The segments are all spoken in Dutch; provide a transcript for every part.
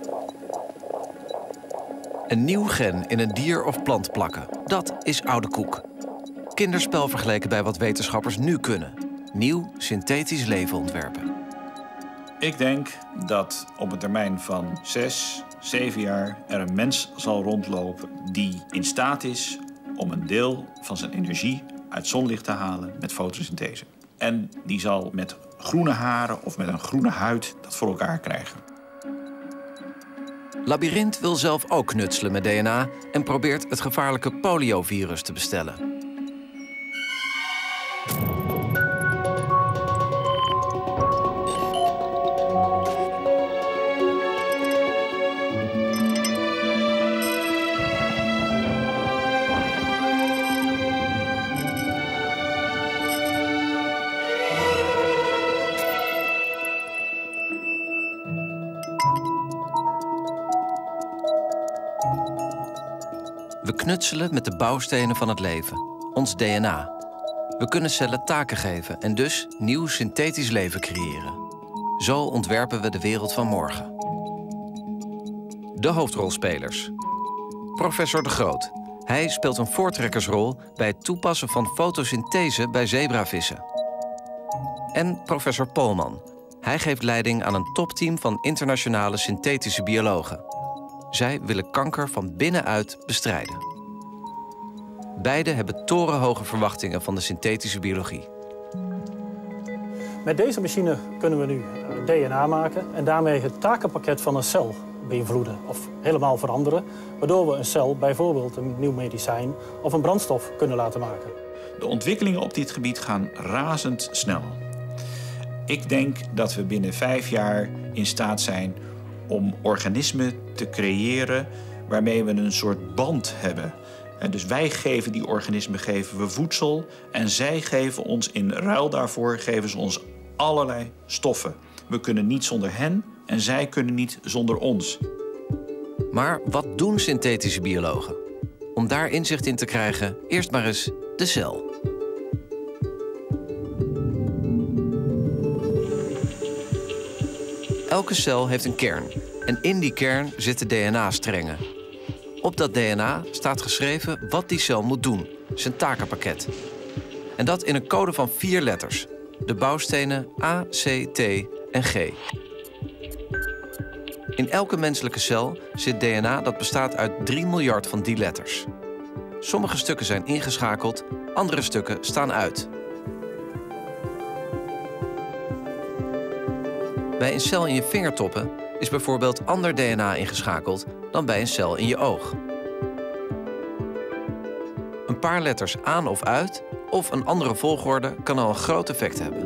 Een nieuw gen in een dier of plant plakken, dat is oude koek. Kinderspel vergeleken bij wat wetenschappers nu kunnen. Nieuw synthetisch leven ontwerpen. Ik denk dat op een termijn van 6, 7 jaar er een mens zal rondlopen die in staat is om een deel van zijn energie uit zonlicht te halen met fotosynthese. En die zal met groene haren of met een groene huid dat voor elkaar krijgen. Labyrinth wil zelf ook knutselen met DNA en probeert het gevaarlijke poliovirus te bestellen. We knutselen met de bouwstenen van het leven, ons DNA. We kunnen cellen taken geven en dus nieuw synthetisch leven creëren. Zo ontwerpen we de wereld van morgen. De hoofdrolspelers. Professor De Groot. Hij speelt een voortrekkersrol bij het toepassen van fotosynthese bij zebravissen. En professor Polman. Hij geeft leiding aan een topteam van internationale synthetische biologen. Zij willen kanker van binnenuit bestrijden. Beide hebben torenhoge verwachtingen van de synthetische biologie. Met deze machine kunnen we nu DNA maken en daarmee het takenpakket van een cel beïnvloeden of helemaal veranderen, waardoor we een cel bijvoorbeeld een nieuw medicijn of een brandstof kunnen laten maken. De ontwikkelingen op dit gebied gaan razendsnel. Ik denk dat we binnen 5 jaar in staat zijn om organismen te creëren waarmee we een soort band hebben. En dus wij geven die organismen voedsel en zij geven ons in ruil daarvoor geven ze ons allerlei stoffen. We kunnen niet zonder hen en zij kunnen niet zonder ons. Maar wat doen synthetische biologen? Om daar inzicht in te krijgen, eerst maar eens de cel. Elke cel heeft een kern en in die kern zitten DNA-strengen. Op dat DNA staat geschreven wat die cel moet doen, zijn takenpakket. En dat in een code van 4 letters. De bouwstenen A, C, T en G. In elke menselijke cel zit DNA dat bestaat uit 3 miljard van die letters. Sommige stukken zijn ingeschakeld, andere stukken staan uit. Bij een cel in je vingertoppen is bijvoorbeeld ander DNA ingeschakeld dan bij een cel in je oog. Een paar letters aan of uit of een andere volgorde kan al een groot effect hebben.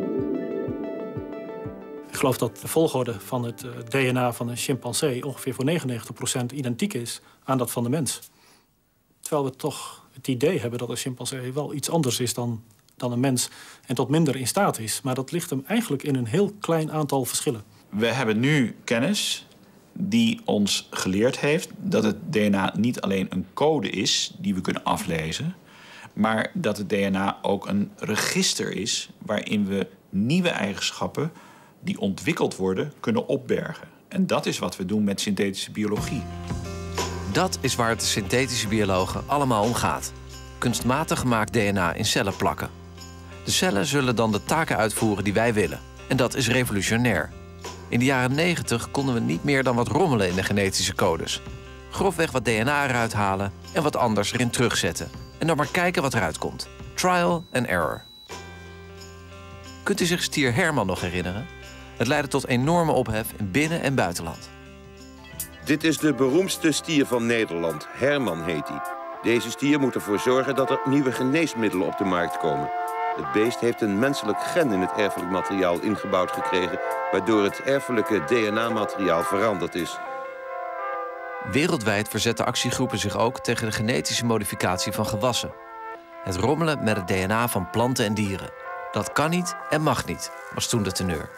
Ik geloof dat de volgorde van het DNA van een chimpansee ongeveer voor 99% identiek is aan dat van de mens. Terwijl we toch het idee hebben dat een chimpansee wel iets anders is dan een mens en tot minder in staat is. Maar dat ligt hem eigenlijk in een heel klein aantal verschillen. We hebben nu kennis die ons geleerd heeft dat het DNA niet alleen een code is die we kunnen aflezen, maar dat het DNA ook een register is waarin we nieuwe eigenschappen die ontwikkeld worden kunnen opbergen. En dat is wat we doen met synthetische biologie. Dat is waar het de synthetische biologen allemaal om gaat. Kunstmatig gemaakt DNA in cellen plakken. De cellen zullen dan de taken uitvoeren die wij willen. En dat is revolutionair. In de jaren 90 konden we niet meer dan wat rommelen in de genetische codes. Grofweg wat DNA eruit halen en wat anders erin terugzetten. En dan maar kijken wat eruit komt. Trial and error. Kunt u zich stier Herman nog herinneren? Het leidde tot enorme ophef in binnen- en buitenland. Dit is de beroemdste stier van Nederland. Herman heet hij. Deze stier moet ervoor zorgen dat er nieuwe geneesmiddelen op de markt komen. Het beest heeft een menselijk gen in het erfelijk materiaal ingebouwd gekregen, waardoor het erfelijke DNA-materiaal veranderd is. Wereldwijd verzetten actiegroepen zich ook tegen de genetische modificatie van gewassen. Het rommelen met het DNA van planten en dieren. Dat kan niet en mag niet, was toen de teneur.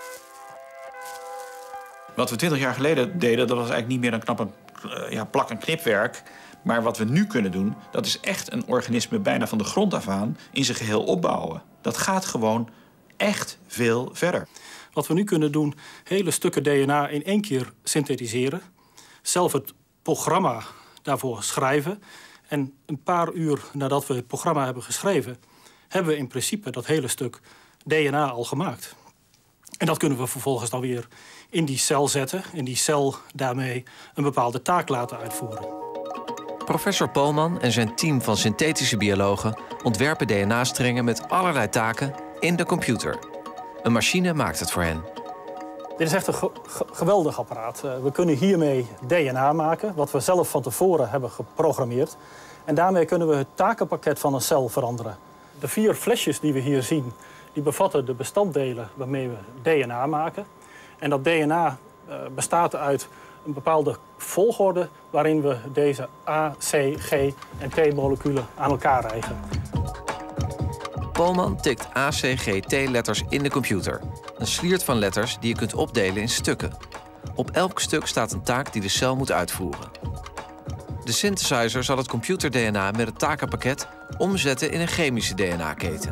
Wat we 20 jaar geleden deden, dat was eigenlijk niet meer dan knap plak- en knipwerk. Maar wat we nu kunnen doen, dat is echt een organisme bijna van de grond af aan in zijn geheel opbouwen. Dat gaat gewoon echt veel verder. Wat we nu kunnen doen, hele stukken DNA in één keer synthetiseren. Zelf het programma daarvoor schrijven. En een paar uur nadat we het programma hebben geschreven, hebben we in principe dat hele stuk DNA al gemaakt. En dat kunnen we vervolgens dan weer in die cel zetten. En die cel daarmee een bepaalde taak laten uitvoeren. Professor Polman en zijn team van synthetische biologen ontwerpen DNA-strengen met allerlei taken in de computer. Een machine maakt het voor hen. Dit is echt een geweldig apparaat. We kunnen hiermee DNA maken, wat we zelf van tevoren hebben geprogrammeerd. En daarmee kunnen we het takenpakket van een cel veranderen. De 4 flesjes die we hier zien, die bevatten de bestanddelen waarmee we DNA maken. En dat DNA bestaat uit een bepaalde volgorde waarin we deze A, C, G en T-moleculen aan elkaar rijgen. Polman tikt A, C, G, T-letters in de computer. Een sliert van letters die je kunt opdelen in stukken. Op elk stuk staat een taak die de cel moet uitvoeren. De synthesizer zal het computer-DNA met het takenpakket omzetten in een chemische DNA-keten.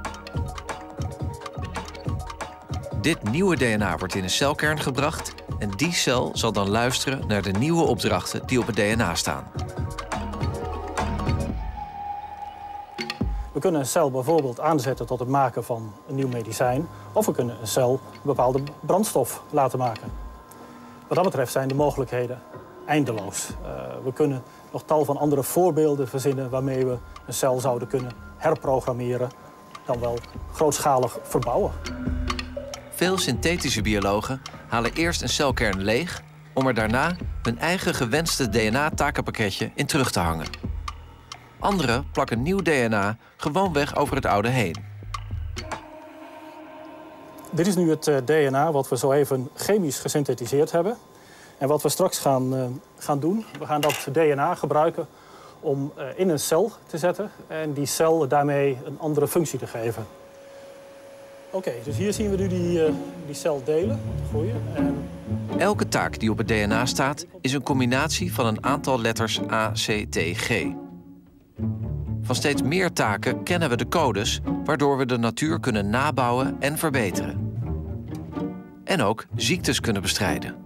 Dit nieuwe DNA wordt in een celkern gebracht en die cel zal dan luisteren naar de nieuwe opdrachten die op het DNA staan. We kunnen een cel bijvoorbeeld aanzetten tot het maken van een nieuw medicijn. Of we kunnen een cel een bepaalde brandstof laten maken. Wat dat betreft zijn de mogelijkheden eindeloos. We kunnen nog tal van andere voorbeelden verzinnen waarmee we een cel zouden kunnen herprogrammeren, dan wel grootschalig verbouwen. Veel synthetische biologen halen eerst een celkern leeg om er daarna hun eigen gewenste DNA-takenpakketje in terug te hangen. Anderen plakken nieuw DNA gewoonweg over het oude heen. Dit is nu het DNA wat we zo even chemisch gesynthetiseerd hebben. En wat we straks gaan doen, we gaan dat DNA gebruiken om in een cel te zetten en die cel daarmee een andere functie te geven. Oké, dus hier zien we nu die cel delen, groeien. En Elke taak die op het DNA staat is een combinatie van een aantal letters A, C, T, G. Van steeds meer taken kennen we de codes, waardoor we de natuur kunnen nabouwen en verbeteren. En ook ziektes kunnen bestrijden.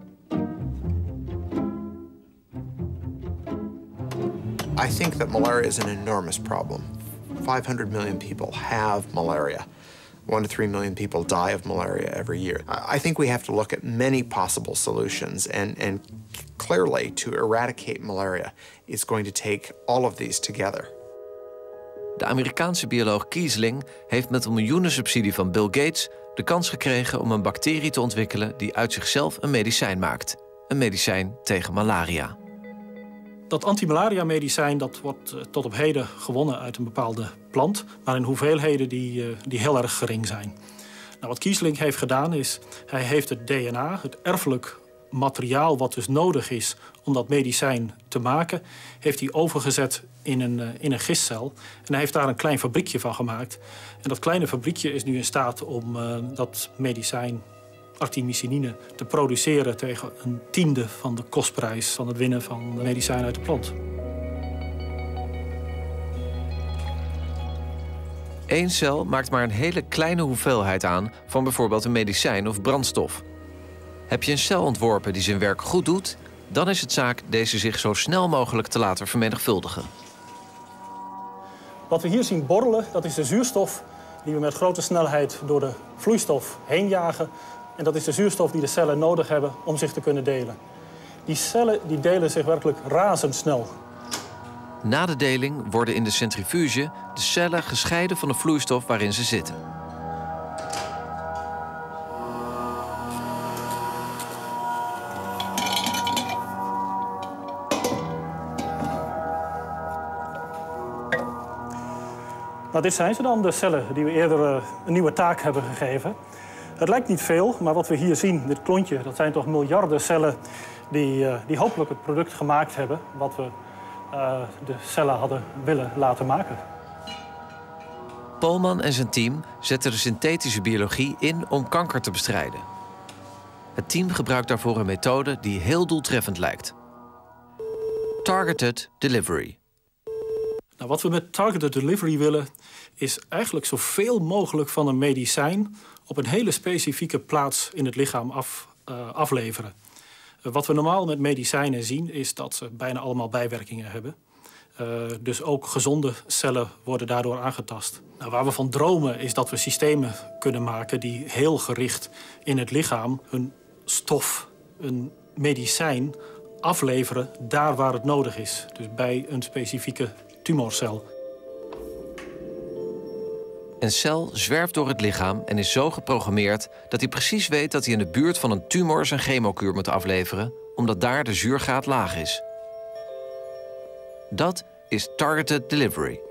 I think that malaria is an enormous problem. 500 million people have malaria. 1 to 3 million people die of malaria every year. I think we have to look at many possible solutions, and clearly to eradicate malaria is going to take all of these together. De Amerikaanse bioloog Kiesling heeft met een miljoenensubsidie van Bill Gates de kans gekregen om een bacterie te ontwikkelen die uit zichzelf een medicijn maakt. Een medicijn tegen malaria. dat antimalaria-medicijn dat wordt tot op heden gewonnen uit een bepaalde plant, maar in hoeveelheden die heel erg gering zijn. Nou, wat Kiesling heeft gedaan is, hij heeft het DNA, het erfelijk materiaal wat dus nodig is om dat medicijn te maken, heeft hij overgezet in een gistcel. En hij heeft daar een klein fabriekje van gemaakt. En dat kleine fabriekje is nu in staat om dat medicijn, artemisinine, te produceren tegen 1/10 van de kostprijs van het winnen van medicijn uit de plant. Eén cel maakt maar een hele kleine hoeveelheid aan van bijvoorbeeld een medicijn of brandstof. Heb je een cel ontworpen die zijn werk goed doet, dan is het zaak deze zich zo snel mogelijk te laten vermenigvuldigen. Wat we hier zien borrelen, dat is de zuurstof die we met grote snelheid door de vloeistof heen jagen. En dat is de zuurstof die de cellen nodig hebben om zich te kunnen delen. Die cellen die delen zich werkelijk razendsnel. Na de deling worden in de centrifuge de cellen gescheiden van de vloeistof waarin ze zitten. Nou, dit zijn ze dan, de cellen die we eerder een nieuwe taak hebben gegeven. Het lijkt niet veel, maar wat we hier zien, dit klontje, dat zijn toch miljarden cellen die hopelijk het product gemaakt hebben wat we de cellen hadden willen laten maken. Polman en zijn team zetten de synthetische biologie in om kanker te bestrijden. Het team gebruikt daarvoor een methode die heel doeltreffend lijkt. Targeted delivery. Nou, wat we met targeted delivery willen, is eigenlijk zoveel mogelijk van een medicijn op een hele specifieke plaats in het lichaam afleveren. Wat we normaal met medicijnen zien is dat ze bijna allemaal bijwerkingen hebben. Dus ook gezonde cellen worden daardoor aangetast. Nou, waar we van dromen is dat we systemen kunnen maken die heel gericht in het lichaam een stof, een medicijn afleveren daar waar het nodig is. Dus bij een specifieke tumorcel. Een cel zwerft door het lichaam en is zo geprogrammeerd dat hij precies weet dat hij in de buurt van een tumor zijn chemokuur moet afleveren, omdat daar de zuurgraad laag is. Dat is targeted delivery.